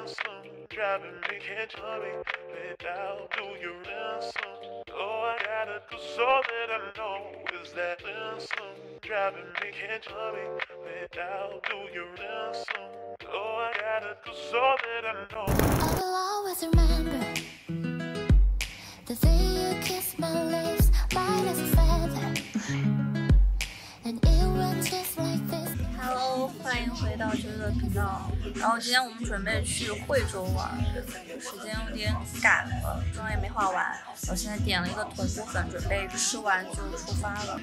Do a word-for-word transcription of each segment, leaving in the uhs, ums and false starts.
Driving me, can't tell me without do you listen? Oh, I gotta do so that I know is that listen. Driving me, can't tell me without do you listen? Oh, I gotta do so that I know. I will always remember the day you kissed my lips, light as a feather, and it went just like this. Hello， 欢迎回到九九频道。然后今天我们准备去惠州玩，时间有点赶了，妆也没化完。我现在点了一个豚骨粉，准备吃完就出发了。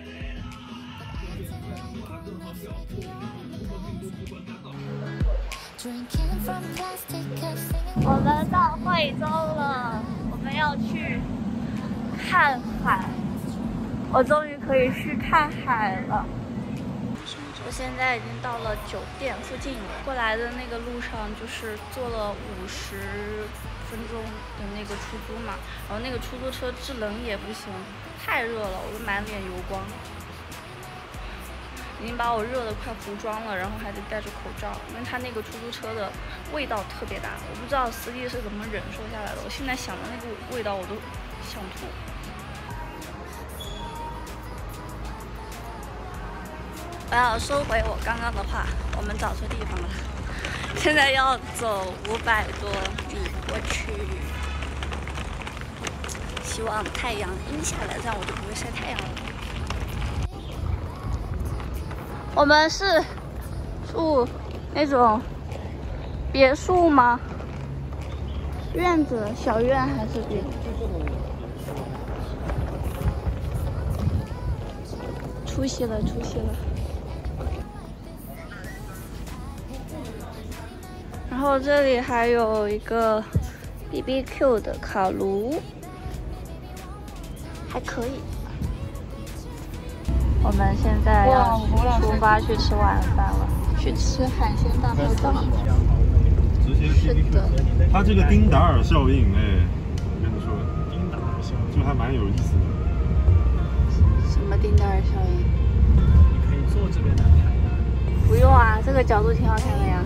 我们到惠州了，我们要去看海。我终于可以去看海了。我现在已经到了酒店附近了，过来的那个路上就是坐了五十分钟的那个出租嘛，然后那个出租车制冷也不行，太热了，我都满脸油光，已经把我热得快糊妆了，然后还得戴着口罩，因为他那个出租车的味道特别大，我不知道司机是怎么忍受下来的，我现在想到那个味道我都想吐。我要收回我刚刚的话，我们找错地方了。现在要走五百多米过去，希望太阳阴下来，这样我就不会晒太阳了。我们是住那种别墅吗？院子，小院还是别墅？出息了，出息了。然后这里还有一个 B B Q 的烤炉，还可以。我们现在要出发去吃晚饭了，去吃海鲜大排档。是的， 它这个丁达尔效应，哎，我跟你说，丁达尔效应就还蛮有意思的。 什么丁达尔效应？ 你可以坐这边来拍呀。 不用啊，这个角度挺好看的呀。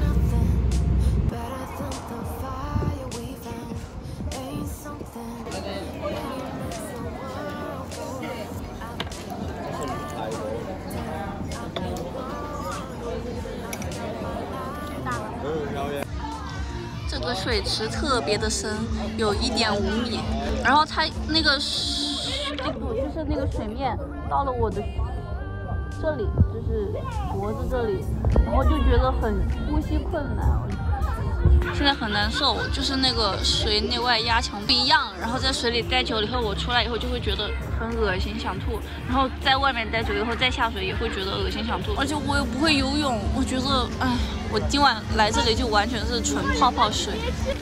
这个水池特别的深，有一点五米，然后它那个那个就是那个水面到了我的这里，就是脖子这里，然后就觉得很呼吸困难，现在很难受，就是那个水内外压强不一样，然后在水里待久了以后，我出来以后就会觉得很恶心想吐，然后在外面待久了以后再下水也会觉得恶心想吐，而且我又不会游泳，我觉得唉。我今晚来这里就完全是纯泡泡水。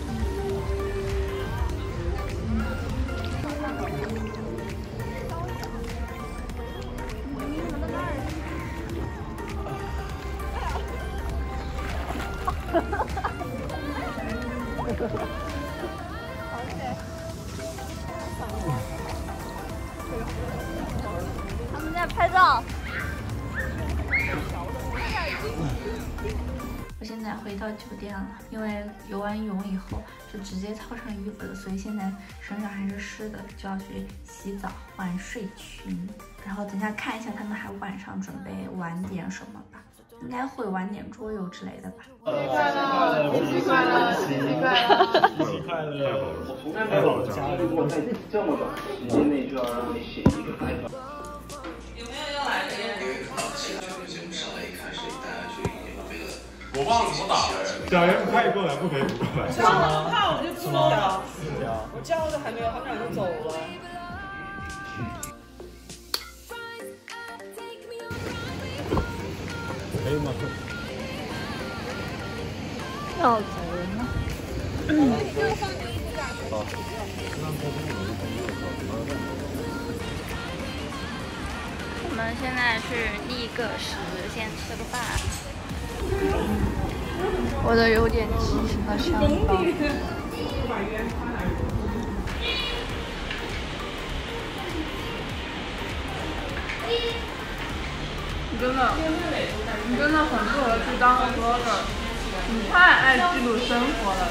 他们在拍照。我现在回到酒店了，因为游完泳以后就直接套上衣服了，所以现在身上还是湿的，就要去洗澡换睡裙，然后等一下看一下他们还晚上准备玩点什么吧，应该会玩点桌游之类的吧。 七夕快乐，七夕快乐，七夕快乐，七夕快乐！我从来没有家里过在这么短时间内就要让你写一个海报。有没有要来的？ 我忘了怎么打了，小严不可以过来，不可以不过来。 他们怕我就不能聊，我叫的还没有，他们俩就走了。 可以吗？ 要走了吗？ 好。 我们现在去立个食，先吃个饭。我的有点畸形的想法。 你真的，你真的很适合去当个 vlogger，你太爱记录生活了。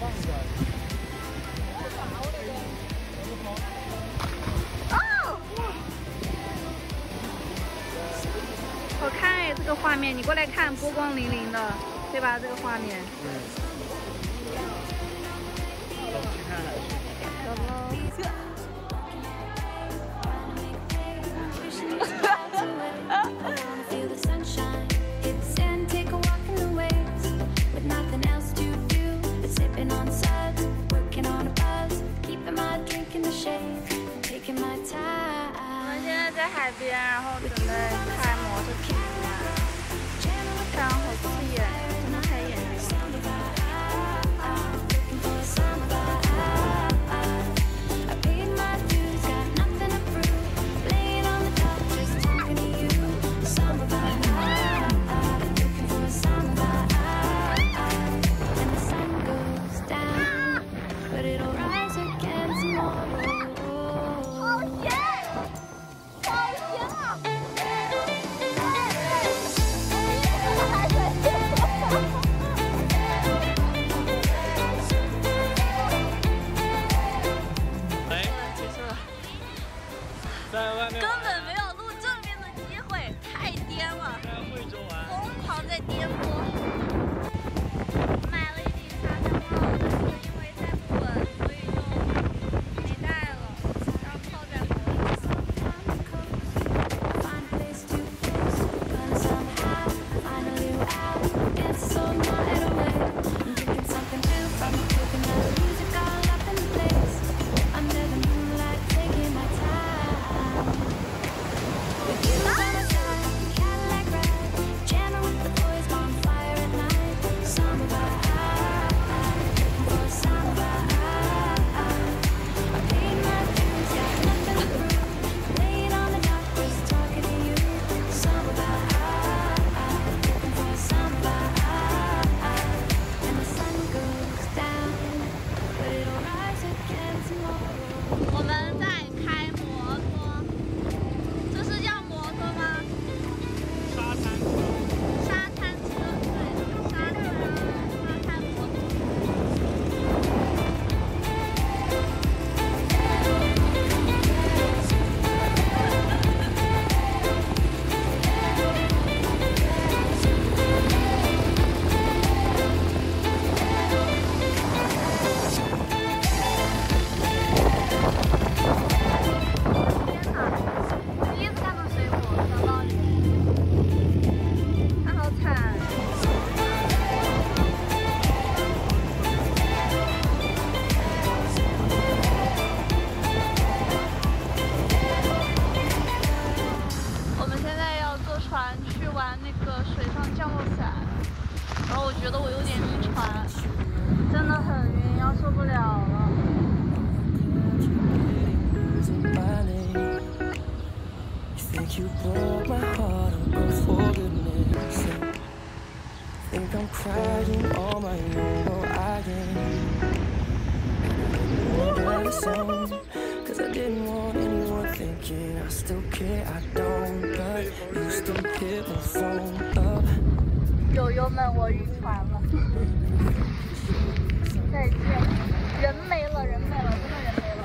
好看哎，这个画面，你过来看，波光粼粼的，对吧？这个画面。 嗯。走去看海去。 走喽。我们现在在海边，然后准备开摩托车，太阳好刺眼，不能开眼睛。根本没有录正面的机会，太颠了！疯狂在颠簸。买了一顶沙滩帽，但是因为戴不稳，所以就没戴了，然后套在脖子上。我们在开摩托，这是叫摩托吗？沙滩车。沙滩车，对，沙滩沙滩摩托。然后我觉得我有点晕船，真的很晕，要受不了了。友友们，我晕船了，再见，人没了，人没了，真的人没了。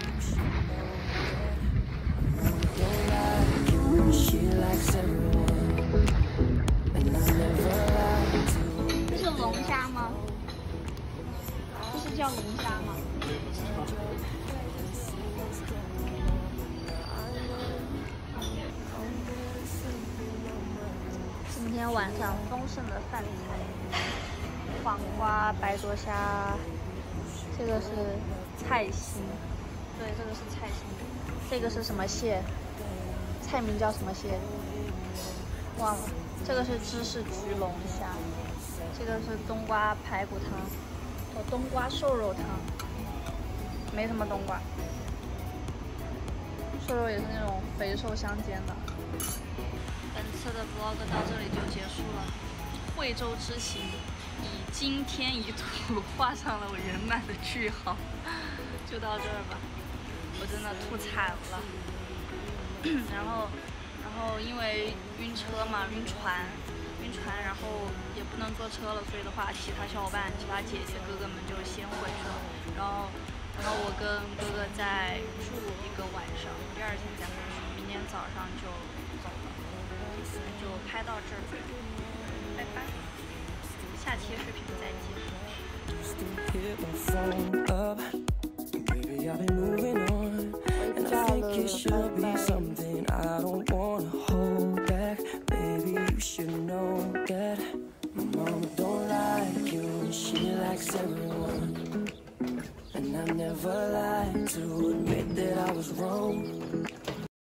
这是龙虾吗？这是叫龙虾吗？今天晚上丰盛的饭菜，黄瓜、白灼虾，这个是菜心，对，这个是菜心，这个是什么蟹？菜名叫什么蟹？忘了。这个是芝士焗龙虾，这个是冬瓜排骨汤，哦，冬瓜瘦肉汤，没什么冬瓜，瘦肉也是那种肥瘦相间的。本次的 vlog 到这里就结束了，惠州之行以惊天一吐画上了我圆满的句号，就到这儿吧，我真的吐惨了。然后，然后因为晕车嘛，晕船，晕船，然后也不能坐车了，所以的话，其他小伙伴、其他姐姐哥哥们就先回然后然后我跟哥哥再住一个晚上，第二天再回去，明天早上就走了，就拍到这儿，拜拜，下期视频再见。Baby, I've been moving on, and I think it should be something I don't wanna hold back. Baby, you should know that my mama don't like you, she likes everyone. And I never lied to admit that I was wrong.